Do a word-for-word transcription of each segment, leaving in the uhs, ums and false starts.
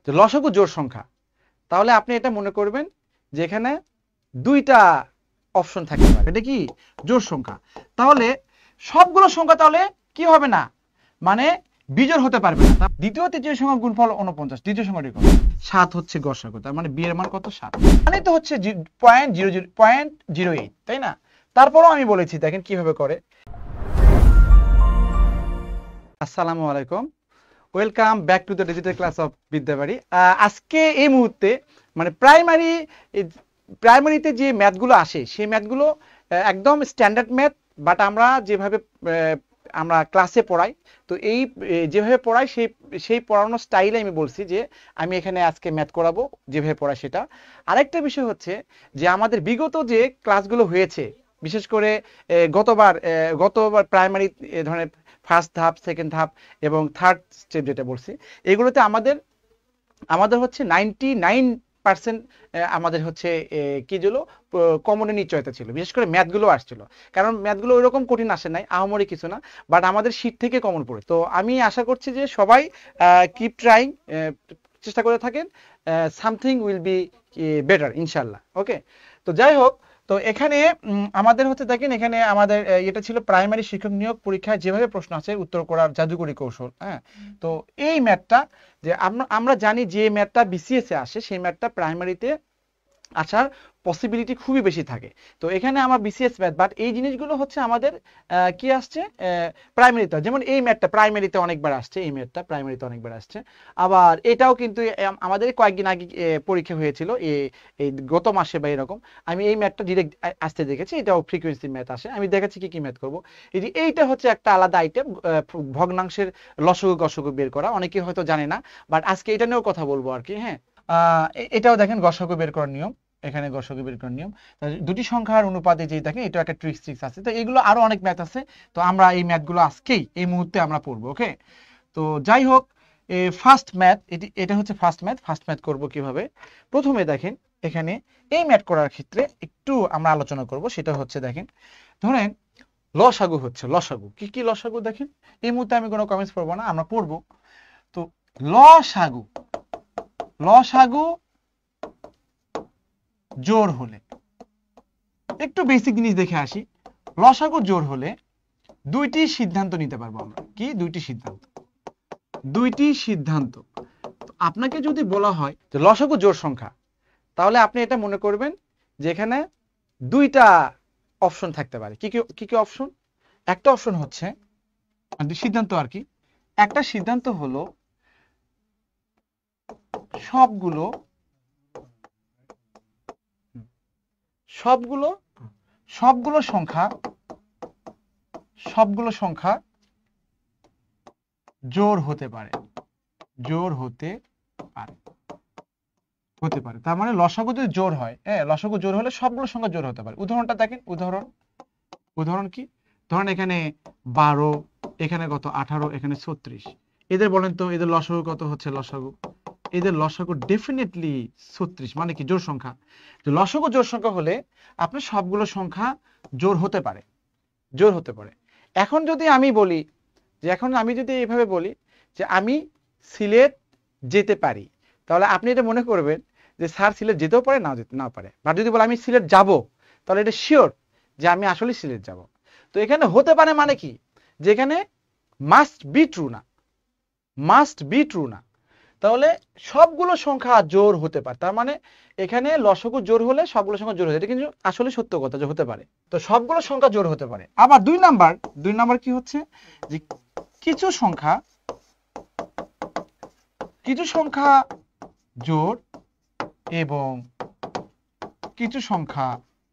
যে লসাগু জোড় সংখ্যা, তাহলে আপনি এটা মনে করবেন যে এখানে দুইটা অপশন থাকতে পারে। এটা কি জোড় সংখ্যা, তাহলে সবগুলো সংখ্যা তাহলে কি হবে না, মানে বিজোড় হতে পারবে না। দ্বিতীয় তৃতীয় সংখ্যা গুণফল উনপঞ্চাশ, দ্বিতীয় সংখ্যাটি কত? সাত হচ্ছে গসাগু, তার মানে বি এর মান কত? সাত, মানে তো হচ্ছে point zero zero point zero eight, তাই না? তারপরও আমি বলেছি দেখেন কিভাবে করে। আসসালামু আলাইকুম, welcome back to the digital class of Vidyabari. আজকে এই মুহূর্তে মানে প্রাইমারি প্রাইমারিতে যে ম্যাথগুলো আসে সেই ম্যাথগুলো একদম স্ট্যান্ডার্ড ম্যাথ, বাট আমরা যেভাবে আমরা ক্লাসে পড়াই, তো এই যেভাবে পড়াই সেই সেই পড়ানোর স্টাইলে আমি বলছি যে আমি এখানে আজকে ম্যাথ করাবো যেভাবে পড়াই সেটা। আরেকটা বিষয় হচ্ছে যে আমাদের বিগত যে ক্লাসগুলো হয়েছে, বিশেষ করে গতবার গতবার প্রাইমারি ধরনের ফার্স্ট ধাপ, সেকেন্ড ধাপ এবং থার্ড স্টেপ যেটা বলছি, এগুলোতে আমাদের আমাদের হচ্ছে নাইনটি নাইন পার্সেন্ট আমাদের হচ্ছে কি ছিল কমনের নিশ্চয়তা ছিল, বিশেষ করে ম্যাথগুলো আসছিল। কারণ ম্যাথগুলো ওই রকম কঠিন আসে নাই, আহামরি কিছু না, বাট আমাদের শীট থেকে কমন পড়ে। তো আমি আশা করছি যে সবাই কিপ ট্রাইং, চেষ্টা করে থাকেন, সামথিং উইল বি বেটার ইনশাল্লাহ। ওকে, তো যাই হোক, তো এখানে আমাদের হচ্ছে দেখেন এখানে আমাদের এটা ছিল প্রাইমারি শিক্ষক নিয়োগ পরীক্ষায় যেভাবে প্রশ্ন আছে উত্তর করার জাদুকরি কৌশল। হ্যাঁ, তো এই ম্যাথটা যে আমরা আমরা জানি যে ম্যাথটা বিসিএস এ আসে সেই ম্যাথটা প্রাইমারিতে আসার পসিবিলিটি খুবই বেশি থাকে। তো এখানে আমার বিসিএস ম্যাথ, বাট এই জিনিসগুলো হচ্ছে আমাদের কি আসছে প্রাইমারিতে, যেমন এই ম্যাথটা প্রাইমারিতে অনেকবার আসছে, এই ম্যাথটা প্রাইমারিতে অনেকবার আসছে। আবার এটাও কিন্তু আমাদের কয়েকদিন আগে পরীক্ষা হয়েছিল এই গত মাসে বা এরকম, আমি এই ম্যাথটা ডিরেক্ট আসতে দেখেছি, এটাও ফ্রিকোয়েন্সি ম্যাথ আসে। আমি দেখাচ্ছি কি কি ম্যাথ করবো। এই যে এইটা হচ্ছে একটা আলাদা আইটেম, ভগ্নাংশের লসগু গসগু বের করা, অনেকে হয়তো জানে না, বাট আজকে এটা নিয়েও কথা বলবো আর কি। হ্যাঁ, এটাও দেখেন গসগু বের করার নিয়ম, এখানে গসগু বের করার নিয়ম, দুটি সংখ্যার অনুপাতে যে দেখেন এটা একটা ট্রিক্স ট্রিক্স আছে। তো এগুলো আরো অনেক ম্যাথ আছে, তো আমরা এই ম্যাথগুলো আজকেই এই মুহূর্তে আমরা পড়বো। ওকে, তো যাই হোক, ফার্স্ট ম্যাথ এটি এটা হচ্ছে ফার্স্ট ম্যাথ। ফার্স্ট ম্যাথ করব কিভাবে, প্রথমে দেখেন এখানে এই ম্যাথ করার ক্ষেত্রে একটু আমরা আলোচনা করব, সেটা হচ্ছে দেখেন ধরেন লসাগু হচ্ছে, লসাগু কি কি লসাগু দেখেন, এই মুহূর্তে আমি কোনো কমেন্টস পড়বো না, আমরা পড়বো। তো লসাগু লসাগু জোড় হলে, একটু বেসিক জিনিস দেখে আসি। লসাগু জোড় হলে দুইটি সিদ্ধান্ত নিতে পারবো আমরা। কি দুইটি সিদ্ধান্ত? দুইটি সিদ্ধান্ত। আপনাকে যদি বলা হয় যে লসাগু জোড় সংখ্যা, তাহলে আপনি এটা মনে করবেন যে এখানে দুইটা অপশন থাকতে পারে। কি কি কি অপশন? একটা অপশন হচ্ছে সিদ্ধান্ত আর কি, একটা সিদ্ধান্ত হলো সবগুলো সবগুলো সবগুলো সংখ্যা সবগুলো সংখ্যা জোড় হতে পারে, জোড় হতে পারে হতে পারে তার মানে লসাগু যদি জোড় হয়, হ্যাঁ লসাগু জোড় হলে সবগুলো সংখ্যা জোড় হতে পারে। উদাহরণটা দেখেন, উদাহরণ উদাহরণ কি, ধরেন এখানে বারো, এখানে কত আঠারো, এখানে ছত্রিশ, এদের বলেন তো এদের লসাগু কত হচ্ছে? লসাগু এদের লসাগু ডেফিনেটলি ছত্রিশ, মানে কি জোড় সংখ্যা। যে লসাগু জোড় সংখ্যা হলে আপনার সবগুলো সংখ্যা জোড় হতে পারে, জোড় হতে পারে। এখন যদি আমি বলি যে এখন আমি যদি এইভাবে বলি যে আমি সিলেট যেতে পারি, তাহলে আপনি এটা মনে করবেন যে স্যার সিলেট যেতেও পারে, না যেতে না পারে। বা যদি বলে আমি সিলেট যাব, তাহলে এটা শিওর যে আমি আসলে সিলেট যাব। তো এখানে হতে পারে মানে কি, যেখানে মাস্ট বি ট্রু না, মাস্ট বি ট্রু না। তাহলে সবগুলো সংখ্যা জোড় হতে পারে, তার মানে এখানে লসাগু জোড় হলে সবগুলো সংখ্যা জোড় হতে, এটা কিন্তু আসলে সত্য কথা যে হতে পারে। তো সবগুলো সংখ্যা জোড় হতে পারে। আবার দুই নাম্বার দুই নাম্বার কি হচ্ছে যে কিছু সংখ্যা কিছু সংখ্যা জোড় এবং কিছু সংখ্যা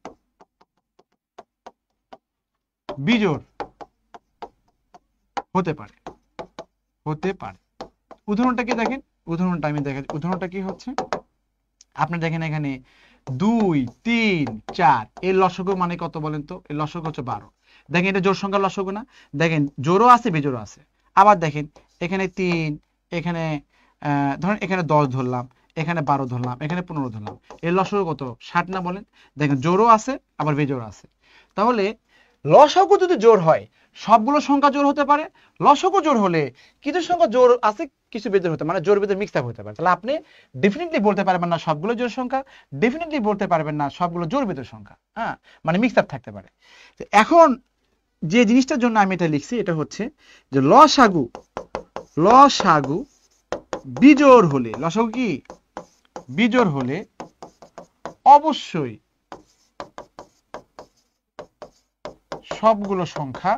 বিজোড় হতে পারে, হতে পারে। উদাহরণটা কি দেখেন, উদাহরণটা আমি দেখাচ্ছি। উদাহরণটা কি হচ্ছে, আপনি দেখেন এখানে দুই তিন চার, এর লসাগু মানে কত বলেন তো? এর লসাগু হচ্ছে বারো। দেখেন এটা জোড় সংখ্যার লসাগু না? দেখেন জোড়ও আছে বিজোড়ও আছে। আবার দেখেন এখানে তিন, এখানে আহ ধরেন এখানে দশ ধরলাম, এখানে বারো ধরলাম, এখানে পনেরো ধরলাম, এর লসাগু কত? ষাট না বলেন? দেখেন জোড়ও আছে আবার বিজোড়ও আছে। তাহলে লসাগু যদি জোড় হয় সবগুলো সংখ্যা জোর হতে পারে, লসাগু জোর হলে কিছু সংখ্যা জোর আছে কিছু বিজোড় হতে মানে জোর বিজোড় মিক্স আপ হতে পারে। তাহলে আপনি ডেফিনেটলি বলতে পারবেন না সবগুলো জোর সংখ্যা, ডেফিনেটলি বলতে পারবেন না সবগুলো জোর বিজোড় সংখ্যা, হ্যাঁ মানে মিক্স আপ থাকতে পারে। এখন যে জিনিসটার জন্য আমি এটা লিখছি এটা হচ্ছে যে লসাগু লসাগু বিজোড় হলে, লসাগু কি বিজোড় হলে অবশ্যই সবগুলো সংখ্যা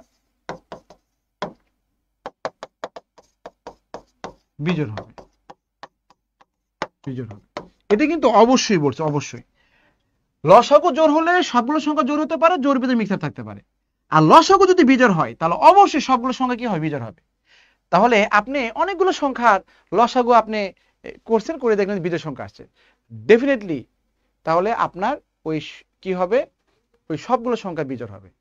বিজোড় হবে, বিজোড় হবে। এটা কিন্তু অবশ্যই বলছে, অবশ্যই লসাগু জোড় হলে সবগুলো সংখ্যা জোড় হতে পারে, জোড় বিজোড় মিক্স আপ থাকতে পারে। আর লসাগু যদি বিজোড় হয় তাহলে অবশ্যই সবগুলো সংখ্যা কি হয় বিজোড় হবে। তাহলে আপনি অনেকগুলো সংখ্যার লসাগু আপনি করছেন, করে দেখলেন বিজোড় সংখ্যা আসছে, ডেফিনেটলি তাহলে আপনার ওই কি হবে ওই সবগুলো সংখ্যা বিজোড় হবে।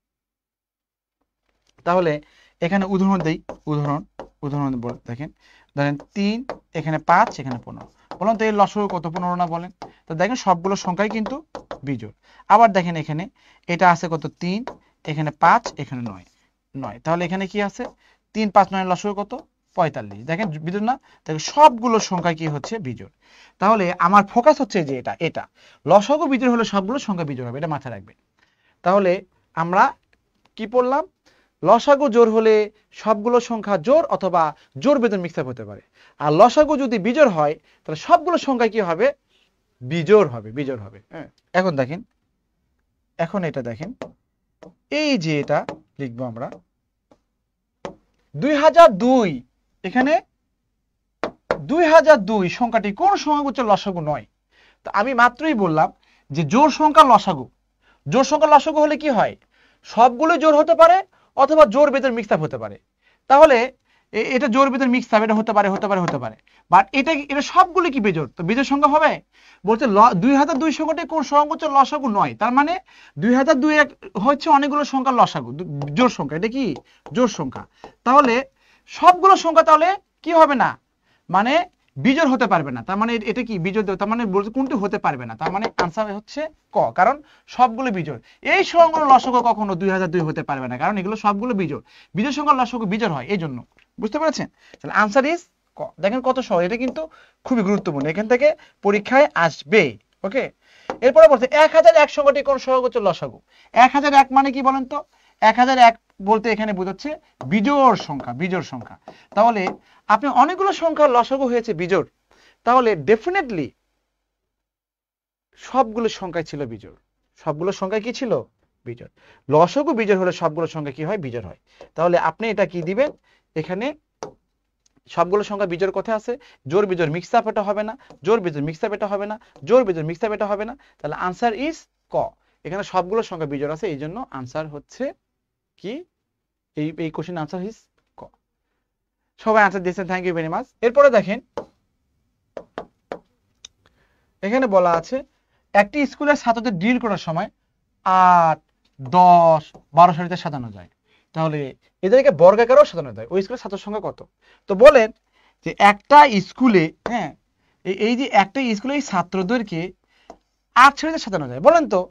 তাহলে এখানে উদাহরণ দেই, উদাহরণ উদাহরণ বল দেখেন, ধরেন তিন এখানে পাঁচ এখানে পনেরো, বলুন তো এর লসাগু কত? পনেরো না বলেন? তো দেখেন সবগুলো সংখ্যাই কিন্তু বিজোড়। আবার দেখেন এখানে এটা আছে কত? তিন, এখানে পাঁচ, এখানে নয়, নয়, তাহলে এখানে কি আছে? তিন পাঁচ নয় লসাগু কত? পঁয়তাল্লিশ। দেখেন বিজোড় না? দেখেন সবগুলো সংখ্যা কি হচ্ছে বিজোড়। তাহলে আমার ফোকাস হচ্ছে যে এটা এটা লসাগু বিজোড় হলে সবগুলো সংখ্যা বিজোড় হবে, এটা মাথায় রাখবেন। তাহলে আমরা কি পড়লাম? লসাগু জোড় হলে সবগুলো সংখ্যা জোড় অথবা জোড় বিজোড় মিক্স আপ হতে পারে। আর লসাগু যদি বিজোড় হয় তাহলে সবগুলো সংখ্যা কি হবে? বিজোড় হবে, বিজোড় হবে। হ্যাঁ, এখন দেখেন, এখন এটা দেখেন, এই যে এটা লিখবো আমরা দুই হাজার দুই, এখানে দুই হাজার দুই সংখ্যাটি কোন সংখ্যাগুচ্ছের লসাগু নয়? তো আমি মাত্রই বললাম যে জোড় সংখ্যা লসাগু, জোড় সংখ্যা লসাগু হলে কি হয়? সবগুলো জোড় হতে পারে অথবা জোড় বিজোড় মিক্স আপ হতে পারে। তাহলে এটা জোড় বিজোড় মিক্স আপ এটা হতে পারে, হতে পারে, হতে পারে, বাট এটা এটা সবগুলো কি বিজোড়? তো বিজোড় সংখ্যা হবে। বলছে দুই হাজার দুই সংখ্যাটি কোন সংখ্যাগুচ্ছের লসাগু নয়, তার মানে দুই হাজার দুই হচ্ছে অনেকগুলো সংখ্যার লসাগু, জোড় সংখ্যা, এটা কি জোড় সংখ্যা। তাহলে সবগুলো সংখ্যা তাহলে কি হবে না, মানে বিজোড় হতে পারবে না। তার মানে এটা কি বিজোড়? তার মানে বলছে কোনটি হতে পারবে না, তার মানে আনসার হচ্ছে ক, কারণ সবগুলো বিজোড়। এই সংখ্যাগুলো লসাগু কখনো দুই হাজার দুই হতে পারবে না, কারণ এগুলো সবগুলো বিজোড়। বিজোড় সংখ্যার লসাগু বিজোড় হয় এই জন্য। বুঝতে পেরেছেন? তাহলে আনসার ইজ ক। দেখেন কত সহজ, এটা কিন্তু খুবই গুরুত্বপূর্ণ, এখান থেকে পরীক্ষায় আসবে। ওকে, এরপরে বলছে এক হাজার এক সংখ্যাটি কোন সংখ্যাগুচ্ছের লসাগু? এক হাজার এক মানে কি বলেন তো? এক হাজার এক বলতে এখানে বোঝাচ্ছে বিজোড় সংখ্যা, বিজোড় সংখ্যা। তাহলে আপনি অনেকগুলো সংখ্যার লসাগু হয়েছে বিজোড়, তাহলে ডেফিনেটলি সবগুলো সংখ্যাই ছিল বিজোড়, সবগুলো সংখ্যা কি ছিল? বিজোড়। লসাগু বিজোড় হলে সবগুলো সংখ্যা কি হয়? বিজোড় হয়। তাহলে আপনি এটা কি দিবেন? এখানে সবগুলো সংখ্যা বিজোড় কথা আছে, জোড় বিজোড় মিক্স আপ এটা হবে না, জোড় বিজোড় মিক্স আপ এটা হবে না, জোড় বিজোড় মিক্স আপ এটা হবে না। তাহলে আনসার ইজ ক। এখানে সবগুলো সংখ্যা বিজোড় আছে, এই জন্য আনসার হচ্ছে কি এই এই কোশ্চেন আনসার ইজ ক। সবাই আনসার দিয়েছেন, থ্যাংক ইউ ভেরি মাচ। এরপরে দেখেন এখানে বলা আছে একটি স্কুলের ছাত্রদের ডিল করার সময় আট দশ বারো সারিতে সাজানো যায়, তাহলে এদেরকে বর্গাকারেও সাজানো যায়। ওই স্কুলের ছাত্র সংখ্যা কত? তো বলেন যে একটা স্কুলে, হ্যাঁ এই যে একটা স্কুলে এই ছাত্রদেরকে আট সারিতে সাজানো যায়, বলেন তো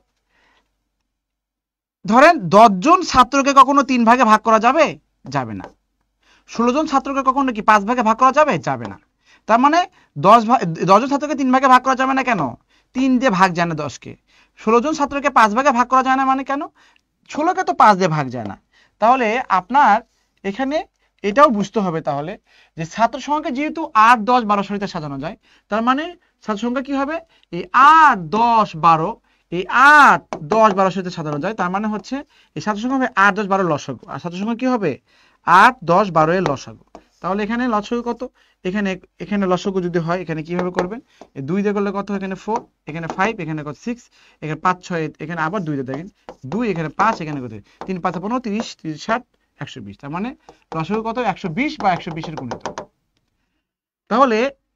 ধরেন দশ জন ছাত্রকে কখনো তিন ভাগে ভাগ করা যাবে? যাবে না। ষোলো জন ছাত্রকে কখনো কি পাঁচ ভাগে ভাগ করা যাবে? যাবে না। তার মানে দশ ভাগ দশ জন ছাত্রকে তিন ভাগে ভাগ করা যাবে না কেন? তিন দিয়ে ভাগ যায় না দশকে। ষোলো জন ছাত্রকে পাঁচ ভাগে ভাগ করা যায় না মানে কেন? ষোলোকে তো পাঁচ দিয়ে ভাগ যায় না। তাহলে আপনার এখানে এটাও বুঝতে হবে তাহলে যে ছাত্র সংখ্যা যেহেতু আট দশ বারো সারিতে সাজানো যায়, তার মানে ছাত্র সংখ্যা কি হবে? এই আট দশ বারো, এই আট দশ বারো সারিতে সাজানো যায়, তার মানে হচ্ছে এই ছাত্র সংখ্যা হবে আট দশ বারো লসাগু, আর ছাত্র সংখ্যা কি হবে? আট দশ বারো এর লসাগু। তাহলে এখানে লসাগু কত? এখানে এখানে লসাগু যদি হয় এখানে কিভাবে করবেন? দুই দিয়ে করলে কত? এখানে ফোর, এখানে ফাইভ, এখানে কত? সিক্স, এখানে পাঁচ ছয়, এখানে আবার দুই দিয়ে দেখেন দুই, এখানে পাঁচ, এখানে কত? তিন পাঁচ পনেরো, তিরিশ, তিরিশ ষাট, একশো বিশ। তার মানে লসাগু কত? একশো বিশ বা একশো বিশ এর গুণিত। তাহলে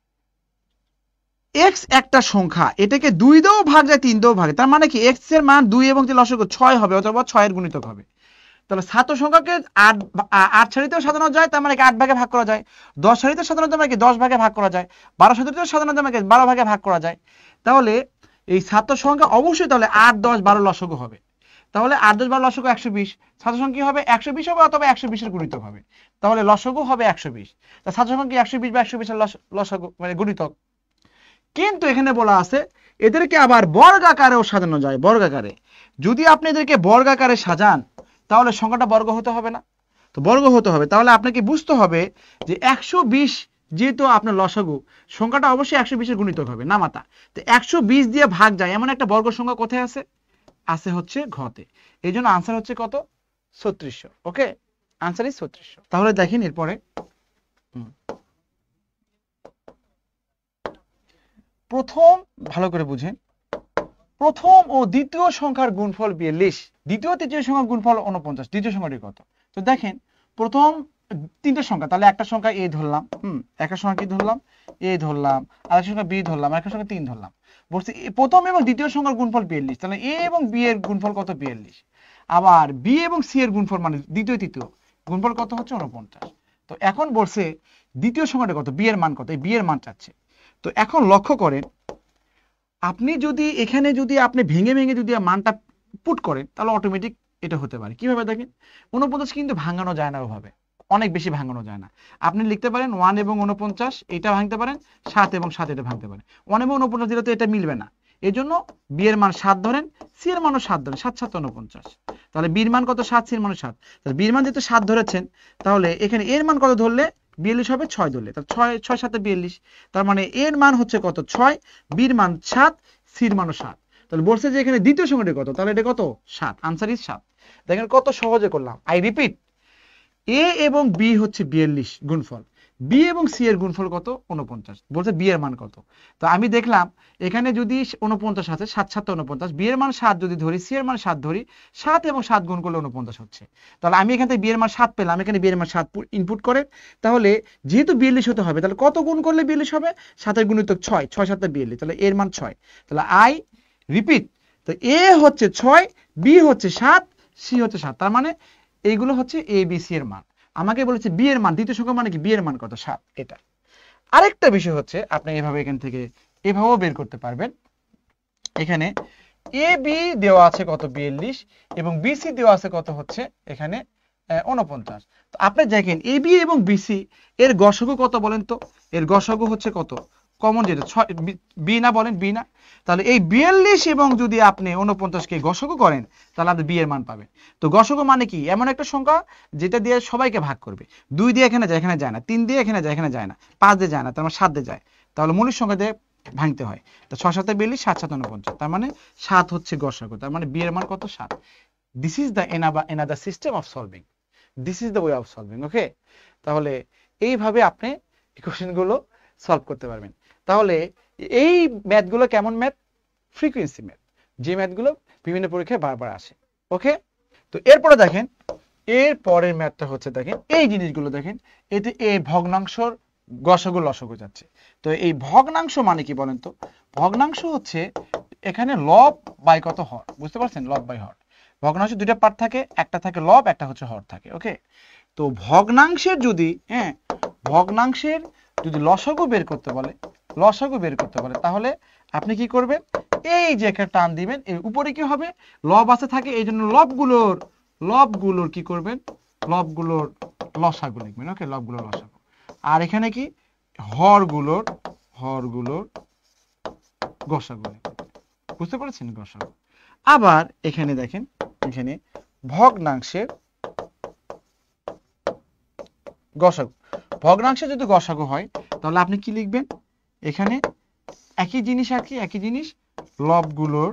এক্স একটা সংখ্যা, এটাকে দুই দিয়েও ভাগ যায়, তিন দিয়েও ভাগ, তার মানে কি এক্স এর মান দুই এবং তিন লসাগু ছয় হবে অথবা ছয় এর গুণিতক হবে। তাহলে ছাত্র সংখ্যাকে আট আট সারিতেও সাজানো যায়, তার মানে কি আট ভাগে ভাগ করা যায়। দশ সারিতে সাজানো যায় কি দশ ভাগে ভাগ করা যায়। বারো সারিতেও সাজানো যায় কি বারো ভাগে ভাগ করা যায়। তাহলে এই ছাত্র সংখ্যা অবশ্যই তাহলে আট দশ বারো লসাগু হবে। তাহলে আট দশ বারো লসাগু একশো বিশ, ছাত্র সংখ্যা কি হবে একশো বিশ হবে অথবা একশো বিশ এর গুণিতক হবে, তাহলে লসাগু হবে একশো বিশ। তা ছাত্র সংখ্যা কি একশো বিশ বা একশো বিশ এর লসাগু মানে গুণিতক। কিন্তু এখানে বলা আছে এদেরকে আবার বর্গাকারেও সাজানো যায়, বর্গাকারে। যদি আপনি এদেরকে বর্গাকারে সাজান তাহলে সংখ্যাটা বর্গ হতে হবে না, তো বর্গ হতে হবে। তাহলে আপনাকে বুঝতে হবে যে একশো বিশ যেহেতু আপনার লসাগু, সংখ্যাটা অবশ্যই একশো বিশ এর গুণিতক হবে না মাতা। তো একশো বিশ দিয়ে ভাগ যায় এমন একটা বর্গ সংখ্যা কোথায় আছে, আছে হচ্ছে ঘতে। এই জন্য আনসার হচ্ছে কত, ছত্রিশশো। ওকে, আনসার ইজ ছত্রিশশো। তাহলে দেখেন এরপরে প্রথম, ভালো করে বুঝেন, প্রথম ও দ্বিতীয় সংখ্যার গুণফল বিয়াল্লিশ, দ্বিতীয় তৃতীয় সংখ্যার গুণফল উনপঞ্চাশ, দ্বিতীয় সংখ্যাটি কত। তো দেখেন প্রথম তিনটে সংখ্যা, তাহলে একটা সংখ্যা এ ধরলাম, হুম একটা সংখ্যা কি ধরলাম এ ধরলাম, আর একটা সংখ্যা বি ধরলাম, আর একটা সংখ্যা তিন ধরলাম। বলছি প্রথম এবং দ্বিতীয় সংখ্যার গুণফল বিয়াল্লিশ, তাহলে এ এবং বি এর গুণফল কত বিয়াল্লিশ, আবার বি এবং সি এর গুণফল মানে দ্বিতীয় তৃতীয় গুণফল কত হচ্ছে উনপঞ্চাশ। তো এখন বলছে দ্বিতীয় সংখ্যাটা কত, বি এর মান কত, এই বি এর মান চাচ্ছে। তো এখন লক্ষ্য করেন আপনি যদি এখানে যদি আপনি ভেঙে ভেঙে যদি মানটা পুট করেন তাহলে অটোমেটিক এটা হতে পারে। কিভাবে দেখেন, উনপঞ্চাশ কিন্তু ভাঙানো যায় না ওভাবে, অনেক বেশি ভাঙানো যায় না। আপনি লিখতে পারেন ওয়ান এবং উনপঞ্চাশ এটা ভাঙতে পারেন, সাত এবং সাত এটা ভাঙতে পারেন। ওয়ান এবং উনপঞ্চাশ দিলে তো এটা মিলবে না, এই জন্য বি এর মান সাত ধরেন, সি এর মানও সাত ধরেন, সাত সাত উনপঞ্চাশ। তাহলে বির মান কত, সাত, সি এর মান সাত। তাহলে বির মান যেহেতু সাত ধরেছেন তাহলে এখানে এর মান কত ধরলে বিয়াল্লিশ হবে, ছয় ধরলে, তাহলে ছয় ছয় সাথে বিয়াল্লিশ। তার মানে এর মান হচ্ছে কত ছয়, বির মান সাত, সির মানও সাত। তাহলে বলছে যে এখানে দ্বিতীয় সংখ্যাটি কত, তাহলে এটা কত সাত, আনসার ইজ সাত। দেখেন কত সহজে করলাম। আই রিপিট, এ এবং বি হচ্ছে বিয়াল্লিশ গুণফল, বি এবং সি এর গুণফল কত উনপঞ্চাশ, বলছে বি এর মান কত। তো আমি দেখলাম এখানে যদি উনপঞ্চাশ আছে, সাত সাত উনপঞ্চাশ, বি এর মান সাত যদি ধরি, সি এর মান সাত ধরি, সাত এবং সাত গুণ করলে উনপঞ্চাশ হচ্ছে। তাহলে আমি এখান থেকে বি এর মান সাত পেলাম, এখানে বি এর মান সাত ইনপুট করে, তাহলে যেহেতু বিয়াল্লিশ হতে হবে তাহলে কত গুণ করলে বিয়াল্লিশ হবে, সাতের গুণিতক ছয়, ছয় সাথে বিয়াল্লিশ, তাহলে এর মান ছয়। তাহলে আই রিপিট, তো এ হচ্ছে ছয়, বি হচ্ছে সাত, সি হচ্ছে সাত, তার মানে এইগুলো হচ্ছে এ বি সি এর মান। আমাকে বলেছে বি এর মান, দ্বিতীয় সংখ্যা মানে কি বি এর মান কত, সাত। এটা আরেকটা বিষয় হচ্ছে আপনি এভাবে এখান থেকে এভাবেও বের করতে পারবেন। এখানে এ বি দেওয়া আছে কত বিয়াল্লিশ এবং বিসি দেওয়া আছে কত হচ্ছে এখানে উনপঞ্চাশ। তো আপনি দেখেন এ বি এবং বিসি এর গসাগু কত বলেন তো, এর গসাগু হচ্ছে কত, কমন যেটা ছয়, বি না বলেন, বি না। তাহলে এই বিয়াল্লিশ এবং যদি আপনি উনপঞ্চাশকে গসাগু করেন তাহলে আপনি বি এর মান পাবেন। তো গসাগু মানে কি, এমন একটা সংখ্যা যেটা দিয়ে সবাইকে ভাগ করবে। দুই দিয়ে এখানে যায়, এখানে যায় না, তিন দিয়ে এখানে যায়, এখানে যায় না, পাঁচ দিয়ে যায় না, তার মানে সাত দিয়ে যায়, তাহলে মৌলিক সংখ্যা দিয়ে ভাঙতে হয়। তো ছয় সাথে বিয়াল্লিশ, সাত সাত উনপঞ্চাশ, তার মানে সাত হচ্ছে গসাগু, তার মানে বি এর মান কত, সাত। This is the another system of solving, this is the way of solving. Okay, তাহলে এইভাবে আপনি কোশ্চেনগুলো সলভ করতে পারবেন। তাহলে এই ম্যাথগুলো কেমন ম্যাথ, ফ্রিকোয়েন্সি ম্যাথ, যে ম্যাথগুলো বিভিন্ন পরীক্ষায় বারবার আসে। ওকে, তো এরপরে দেখেন এর পরের ম্যাথটা হচ্ছে, দেখেন এই জিনিসগুলো দেখেন, এতে এ ভগ্নাংশর গসাগু লসাগু যাচ্ছে। তো এই ভগ্নাংশ মানে কি বলেন তো, ভগ্নাংশ হচ্ছে এখানে লব বাই কত হর, বুঝতে পারছেন, লব বাই হর। ভগ্নাংশ দুইটা পার্ট থাকে, একটা থাকে লব, একটা হচ্ছে হর থাকে। ওকে, তো ভগ্নাংশের যদি হ্যাঁ ভগ্নাংশের যদি লসাগু বের করতে বলে, লসাগু বের করতে বলে তাহলে আপনি কি করবেন, এই যে একটা টান দিবেন, এর উপরে কি হবে লব আছে থাকে, এই জন্য লবগুলোর লবগুলোর কি করবেন, লবগুলোর লসাগু লিখবেন। ওকে, লবগুলোর লসাগু। আর এখানে কি হরগুলোর হরগুলোর গসাগু লিখবেন, বুঝতে পারছেন, গসাগু। আবার এখানে দেখেন, এখানে ভগ্নাংশের গসাগু, ভগ্নাংশে যদি গসাগু হয় তাহলে আপনি কি লিখবেন, এখানে একই জিনিস আর কি, একই জিনিস, লবগুলোর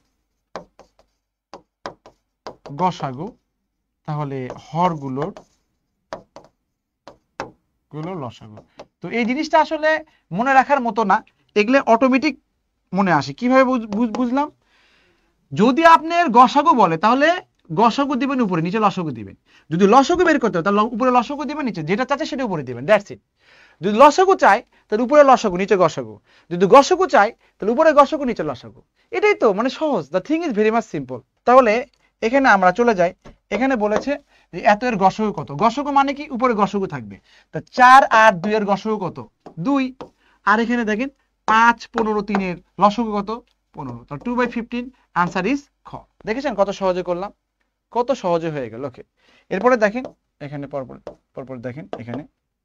গসাগু, তাহলে হরগুলোর গুলোর লসাগু। তো এই জিনিসটা আসলে মনে রাখার মতো না, এগুলো অটোমেটিক মনে আসে। কিভাবে বুঝলাম, যদি আপনার গসাগু বলে তাহলে গসাগু দিবেন উপরে, নিচে লসাগু দিবেন। যদি লসাগু বের করতে হয় তাহলে উপরে লসাগু দিবেন, নিচে যেটা চাচ্ছে সেটা উপরে দিবেন, দ্যাটস ইট। যদি লসাগু চাই তাহলে উপরে লসাগু, নিচে গসাগু। যদি গসাগু চাই তাহলে উপরে গসাগু, নিচে লসাগু। এটাই তো মানে সহজ, the thing is very much simple. তাহলে এখানে আমরা চলে যাই, এখানে বলেছে যে এত এর গসাগু কত, গসাগু মানে কি উপরে গসাগু থাকবে। তা চার আর দুই এর গসাগু কত, দুই। আর এখানে দেখেন পাঁচ পনেরো তিনের লসাগু কত, পনেরো। তাহলে two by fifteen, answer is খ। দেখেছেন কত সহজে করলাম, কত সহজে হয়ে গেল। ওকে, এরপরে দেখেন এখানে পরপর পরপর দেখেন এখানে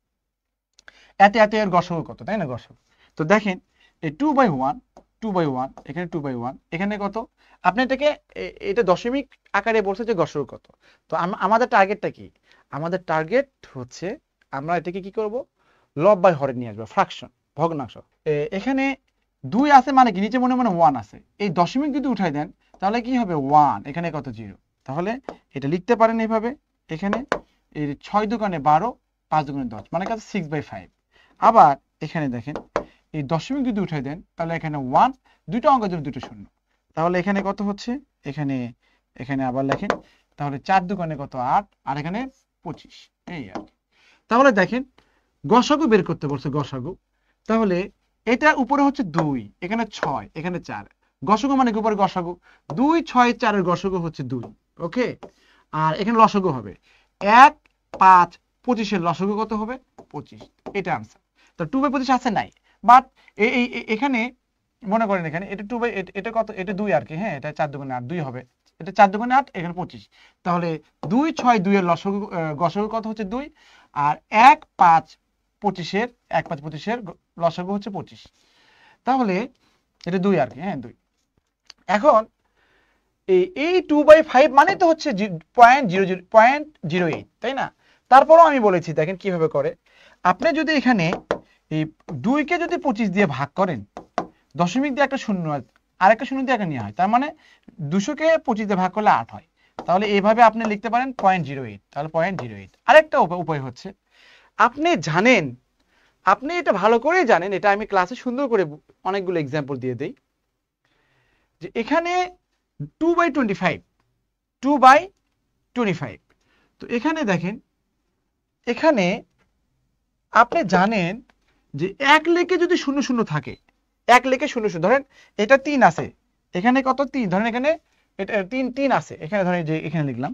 এত এত এর গসক কত, তাই না? গসক তো দেখেন এই two by one, two by one, এখানে টু বাই ওয়ান, এখানে কত? আপনি এটাকে এটা দশমিক আকারে বলছে যে গসক কত। তো আমাদের টার্গেটটা কি? আমাদের টার্গেট হচ্ছে আমরা এটাকে কি করব, লব বাই হরে নিয়ে আসবো, ফ্র্যাকশন, ভগ্নাংশ। এখানে দুই আছে মানে কি, নিচে মনে মনে ওয়ান আছে, এই দশমিক যদি উঠাই দেন তাহলে কি হবে, ওয়ান, এখানে কত, জিরো। তাহলে এটা লিখতে পারেন এইভাবে, এখানে এই ছয় দোকানে বারো, পাঁচ দোকানে দশ, মানে কাছে সিক্স বাই ফাইভ। আবার এখানে দেখেন এই দশমিক যদি উঠাই দেন তাহলে এখানে ওয়ান, দুটো অঙ্কের জন্য দুটো শূন্য, তাহলে এখানে কত হচ্ছে, এখানে এখানে আবার লেখেন, তাহলে চার দোকানে কত, আট, আর এখানে পঁচিশ, এই আর কি। তাহলে দেখেন গসাগু বের করতে বলছে, গসাগু। তাহলে এটা উপরে হচ্ছে দুই, এখানে ছয়, এখানে চার, গসাগু মানে কি উপরে গসাগু, দুই ছয় চারের গসাগু হচ্ছে দুই। ওকে, আর এখানে লসাগু হবে এক, পাঁচ, পঁচিশের লসাগু কত হবে, পঁচিশ। এটা আনসার। তো টু বাই পঁচিশ আছে নাই, বাট এই এখানে মনে করেন এখানে এটা টু বাই, এটা কত, এটা দুই আর কি, হ্যাঁ, এটা চার দুগুণে আট, দুই হবে, এটা চার দুগুণে আট, এখানে পঁচিশ। তাহলে দুই ছয় দুই এর লসাগু গসাগু কত হচ্ছে দুই, আর এক পাঁচ পঁচিশের, এক পাঁচ পঁচিশের লসাগু হচ্ছে পঁচিশ। তাহলে এটা দুই আর কি, হ্যাঁ, দুই। এখন এই এই টু বাই ফাইভ মানে তো হচ্ছে point zero zero point zero eight, তাই না? তারপরও আমি বলেছি দেখেন কিভাবে করে, আপনি যদি এখানে এই দুইকে যদি পঁচিশ দিয়ে ভাগ করেন, দশমিক দিয়ে একটা শূন্য আর একটা শূন্য দিয়ে একটা নেওয়া হয়, তার মানে দুশোকে পঁচিশ দিয়ে ভাগ করলে আট হয়। তাহলে এইভাবে আপনি লিখতে পারেন পয়েন্ট জিরো এইট, তাহলে পয়েন্ট জিরো এইট। আরেকটা উপায় হচ্ছে, আপনি জানেন, আপনি এটা ভালো করেই জানেন, এটা আমি ক্লাসে সুন্দর করে অনেকগুলো এক্সাম্পল দিয়ে দেই, যে এখানে two by twenty five, two by twenty five. তো এখানে দেখেন, এখানে আপনি জানেন যে এক লেখে যদি শূন্য শূন্য থাকে, এক লেখে শূন্য শূন্য, ধরেন এটা তিন আছে, এখানে কত, তিন, ধরেন এখানে এটা তিন তিন আছে, এখানে ধরেন যে এখানে লিখলাম,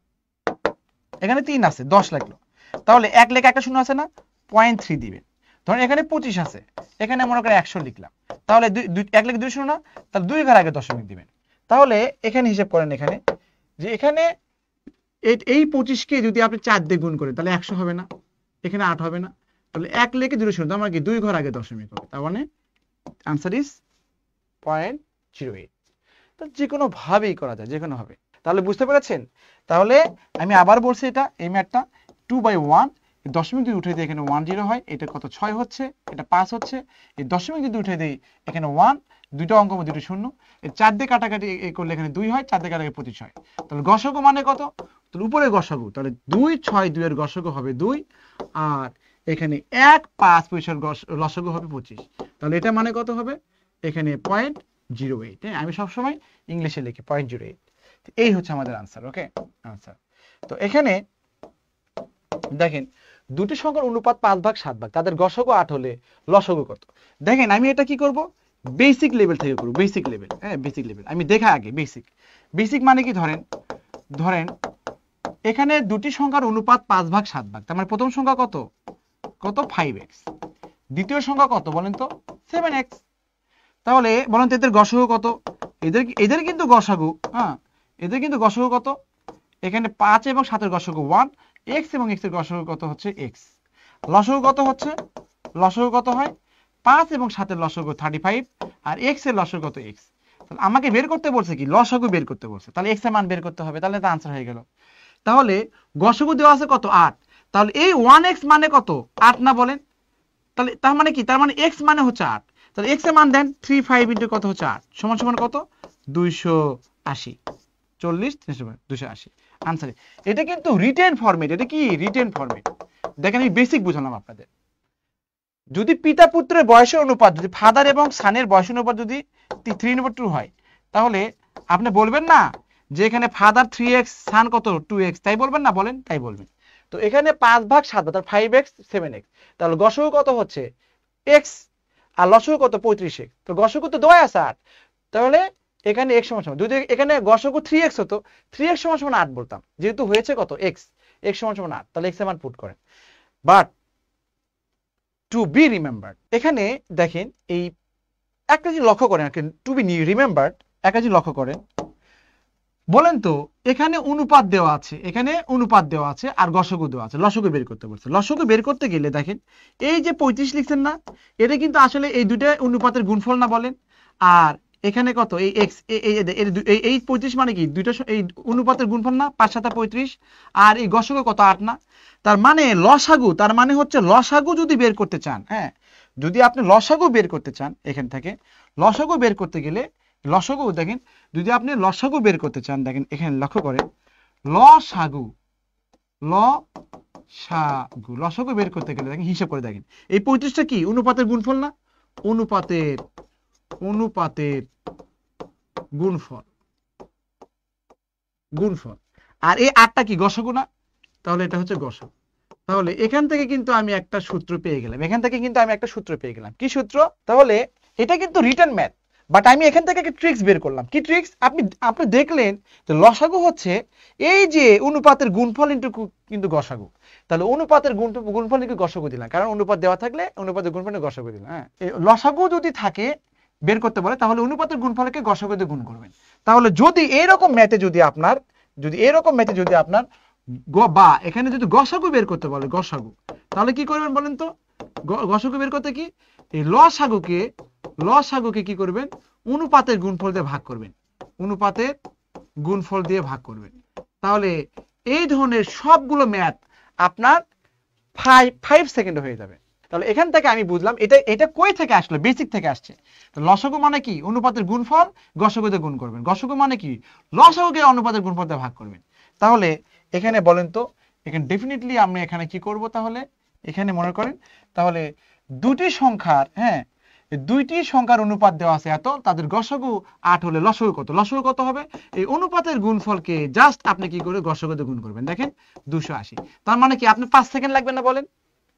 এখানে তিন আছে, দশ লাগলো, তাহলে এক লেখে একটা শূন্য আছে না, পয়েন্ট থ্রি দিবেন। ধরেন এখানে পঁচিশ আছে, এখানে মনে করেন একশো লিখলাম, তাহলে এক লেখে দুই শূন্য না, তাহলে দুই ঘর আগে দশমিক দিবেন। তাহলে এখানে হিসেব করেন, এখানে যে এখানে এই পঁচিশকে যদি আপনি চার দিয়ে গুণ করেন তাহলে একশো হবে না, এখানে আট হবে না, তাহলে এক লেখে দুই শূন্য, আমার কি দুই ঘর আগে দশমিক হবে, তার মানে answer is point zero eight. তো যে কোনো ভাবেই করা যায়, যে কোনো ভাবে। তাহলে বুঝতে পেরেছেন? তাহলে আমি আবার বলছি, এটা এই ম্যাথটা টু বাই ওয়ান, দশমিক যদি উঠে দিই এখানে ওয়ান জিরো হয়, এটা কত, ছয় হচ্ছে, এটা পাঁচ হচ্ছে, এই দশমিক যদি উঠে দিই এখানে ওয়ান, দুটো অঙ্ক দুটো শূন্য, এই চার দিয়ে কাটাকাটি করলে এখানে দুই হয়, চার দিয়ে কাটাকাটি পঁচিশ হয়। তাহলে গসাগু মানে কত, তাহলে উপরে গসাগু, তাহলে দুই ছয় দুই এর গসাগু হবে দুই, আর এখানে এক পাঁচ পঁচিশের লসাগু হবে পঁচিশ। তাহলে এটা মানে কত হবে, এখানে পয়েন্ট জিরো এইট। হ্যাঁ, আমি সবসময় ইংলিশে লিখি পয়েন্ট জিরো এইট। এই হচ্ছে আমাদের আনসার। ওকে, আনসার। তো এখানে দেখেন দুটি সংখ্যার অনুপাত পাঁচ ভাগ সাত ভাগ, তাদের গসাগু আট হলে লসাগু কত? দেখেন আমি এটা কি করব, বেসিক লেভেল থেকে করব, বেসিক লেভেল। হ্যাঁ, বেসিক লেভেল আমি দেখা আগে, বেসিক বেসিক মানে কি, ধরেন ধরেন এখানে দুটি সংখ্যার অনুপাত পাঁচ ভাগ সাত ভাগ, তার মানে প্রথম সংখ্যা কত, কত, ফাইভ এক্স, দ্বিতীয় সংখ্যা কত বলেন তো, সেভেন এক্স। তাহলে বলেন তো এদের গসাগু কত, এদের এদের কিন্তু গসাগু, হ্যাঁ, এদের কিন্তু গসাগু কত, এখানে পাঁচ এবং সাতের গসাগু ওয়ান, এক্স এবং এক্স এর গসাগু কত হচ্ছে এক্স, লসাগু কত হচ্ছে, লসাগু কত হয়, পাঁচ এবং সাতের লসাগু থার্টি ফাইভ, আর এক্স এর লসাগু কত, এক্স। তাহলে আমাকে বের করতে বলছে কি, লসাগু বের করতে বলছে, তাহলে এক্স এর মান বের করতে হবে, তাহলে তো আনসার হয়ে গেল। তাহলে গসাগু দেওয়া আছে কত, আট, তাহলে এই ওয়ান এক্স মানে কত, আট না বলেন, তাহলে তার মানে কি, তার মানে এক্স মানে হচ্ছে আট, তাহলে এক্স এর মান দেন, থ্রি ফাইভ ইন্টু কত হচ্ছে আট, সমান সমান কত, দুইশো আশি, চল্লিশ, দুইশো আশি আনসার। এটা কিন্তু রিটেন ফরম্যাট, এটা কি রিটেন ফরম্যাট। দেখেন আমি বেসিক বুঝালাম আপনাদের। যদি পিতা পুত্রের বয়সের অনুপাত, যদি ফাদার এবং সানের বয়সের অনুপাত যদি থ্রি নম্বর টু হয়, তাহলে আপনি বলবেন না যে এখানে ফাদার থ্রি এক্স, সান কত, টু এক্স, তাই বলবেন না, বলেন, তাই বলবেন। তো এখানে পাঁচ ভাগ সাত ভাগ, তাহলে ফাইভ এক্স, সেভেন এক্স, তাহলে গসাগু কত হচ্ছে এক্স, আর লসাগু কত, পঁয়ত্রিশ এক্স। তো গসাগু তো দেওয়া আছে আট, তাহলে এখানে এক্স সমান সমান, যদি এখানে গসাগু থ্রি এক্স হতো, থ্রি এক্স সমান সমান আট বলতাম, যেহেতু হয়েছে কত, এক্স, এক্স সমান সমান আট, তাহলে এক্স এর মান পুট করেন। বাট টু বি রিমেম্বার্ড, এখানে দেখেন এই একটা জিনিস লক্ষ্য করেন, টু বি রিমেম্বার্ড, একটা জিনিস লক্ষ্য করেন, বলেন তো এখানে অনুপাত দেওয়া আছে, এখানে অনুপাত দেওয়া আছে আর গসগু দেওয়া আছে, লসগু বের করতে বলছে। লসগু বের করতে গেলে দেখেন এই যে পঁয়ত্রিশ লিখছেন না, এটা কিন্তু আসলে এই দুইটা অনুপাতের গুণফল না বলেন। আর এখানে কত, এই এক্স, এই পঁয়ত্রিশ মানে কি দুইটা এই অনুপাতের গুণফল না, পাঁচ সাতা পঁয়ত্রিশ, আর এই গসগু কত, আট না। তার মানে লসাগু, তার মানে হচ্ছে লসাগু যদি বের করতে চান, হ্যাঁ যদি আপনি লসাগু বের করতে চান, এখান থেকে লসাগু বের করতে গেলে, লসাগু দেখেন যদি আপনি লসাগু বের করতে চান, দেখেন এখানে লক্ষ্য করেন লসাগু, লসাগু লসাগু বের করতে গেলে দেখেন হিসাব করে দেখেন এই পঁয়ত্রিশটা কি অনুপাতের গুণফল না, অনুপাতের অনুপাতের গুণফল, গুণফল। আর এই আটটা কি গসগু না, তাহলে এটা হচ্ছে গসগু। তাহলে এখান থেকে কিন্তু আমি একটা সূত্র পেয়ে গেলাম, এখান থেকে কিন্তু আমি একটা সূত্র পেয়ে গেলাম। কি সূত্র? তাহলে এটা কিন্তু রিটেন ম্যাথ, বাট আমি এখান থেকে একটা ট্রিক্স বের করলাম। কি ট্রিক্স? আপনি আপনি দেখলেন যে লসাগু হচ্ছে এই যে অনুপাতের গুণফল ইনটু কিন্তু গসাগু, তাহলে অনুপাতের গুণ গুণফল ইনটু গসাগু দিলাম, কারণ অনুপাত দেওয়া থাকলে অনুপাতের গুণফল ইনটু গসাগু দিলাম। হ্যাঁ, লসাগু যদি থাকে বের করতে বলে তাহলে অনুপাতের গুণফলকে গসাগু দিয়ে গুণ করবেন। তাহলে যদি এরকম ম্যাথে যদি আপনার যদি এরকম ম্যাথে যদি আপনার বা এখানে যদি গসাগু বের করতে বলে, গসাগু, তাহলে কি করবেন বলেন তো? গসাগু বের করতে কি এই লসাগুকে লসাগুকে কি করবেন? অনুপাতের গুণফল দিয়ে ভাগ করবেন, অনুপাতের গুণফল দিয়ে ভাগ করবেন। তাহলে এই ধরনের সবগুলো ম্যাথ আপনার ফাইভ ফাইভ সেকেন্ডে হয়ে যাবে। তাহলে এখান থেকে আমি বুঝলাম এটা এটা কই থেকে আসলো, বেসিক থেকে আসছে। লসাগু মানে কি? অনুপাতের গুণফল গসাগু দিয়ে গুণ করবেন। গসাগু মানে কি? লসাগুকে অনুপাতের গুণফল দিয়ে ভাগ করবেন। তাহলে এখানে বলেন তো, এখানে ডেফিনেটলি আমরা এখানে কি করব? তাহলে এখানে মনে করেন তাহলে দুটি সংখ্যার, হ্যাঁ দুইটি সংখ্যার অনুপাত দেওয়া আছে এত, তাদের গসাগু আট হলে লসাগু কত? লসাগু কত হবে? এই অনুপাতের গুণফলকে জাস্ট আপনি কি করে গসাগু দিয়ে গুণ করবেন। দেখেন দুশো আশি। তার মানে কি আপনি পাঁচ সেকেন্ড লাগবে না বলেন?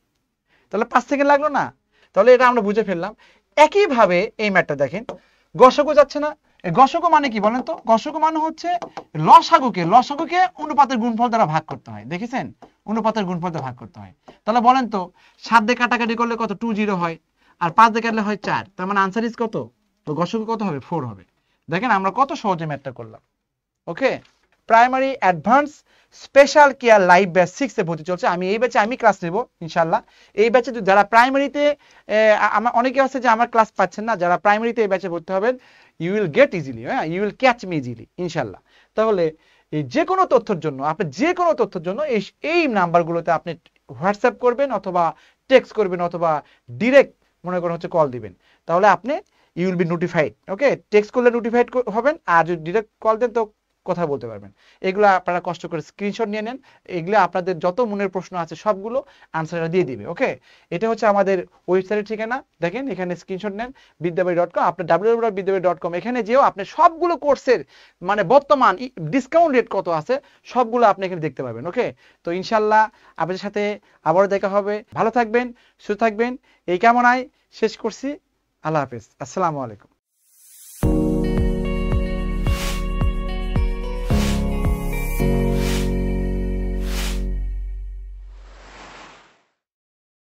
তাহলে পাঁচ সেকেন্ড লাগলো না? তাহলে এটা আমরা বুঝে ফেললাম। একইভাবে এই ম্যাথটা দেখেন, গসাগু যাচ্ছে না, গসাগু মানে কি বলেন তো? গসাগু মানে হচ্ছে লসাগুকে লসাগুকে অনুপাতের গুণফল দ্বারা ভাগ করতে হয়। দেখেছেন? অনুপাতের গুণফল দ্বারা ভাগ করতে হয়। তাহলে বলেন তো সাত দিয়ে কাটাকাটি করলে কত? টু জিরো হয়, আর পাঁচ দিয়ে কাটলে হয় চার, তার মানে আনসার ইজ কত? তো গসাগু কত হবে? ফোর হবে। দেখেন আমরা কত সহজে ম্যাথটা করলাম। Okay, primary advance special care live batch six এ ভর্তি চলছে। আমি এই ব্যাচে আমি ক্লাস নেব ইনশাল্লাহ। এই ব্যাচে যারা প্রাইমারিতে, আমার অনেকে আছে যে আমার ক্লাস পাচ্ছেন না, যারা প্রাইমারিতে এই ব্যাচে ভর্তি হবেন, ইউ উইল গেট ইজিলি, হ্যাঁ you will catch me easily ইনশাল্লাহ। তাহলে এই যে কোনো তথ্যের জন্য, আপনি যে কোনো তথ্যের জন্য এই এই নাম্বারগুলোতে আপনি হোয়াটসঅ্যাপ করবেন অথবা টেক্সট করবেন অথবা ডিরেক্ট মনে করেন হচ্ছে কল দিবেন, তাহলে আপনি you will be notified. Okay, text করলে নোটিফাইড হবেন, আর যদি ডিরেক্ট কল দেন তো কথা বলতে পারবেন। এগুলো আপনারা কষ্ট করে স্ক্রিনশট নিয়ে নেন, এগুলো আপনাদের যত মনের প্রশ্ন আছে সবগুলো আনসারটা দিয়ে দিবে। ওকে, এটা হচ্ছে আমাদের ওয়েবসাইটের ঠিকানা, দেখেন এখানে স্ক্রিনশট নেন বিদ্যাবাড়ি ডট কম, আপনার W W W dot Vidyabari dot com, এখানে যেও আপনি সবগুলো কোর্সের মানে বর্তমান ডিসকাউন্ট রেট কত আছে সবগুলো আপনি এখানে দেখতে পাবেন। ওকে, তো ইনশাল্লাহ আপনাদের সাথে আবারও দেখা হবে। ভালো থাকবেন, সুস্থ থাকবেন, এই কামনায় শেষ করছি। আল্লাহ হাফেজ, আসসালামু আলাইকুম।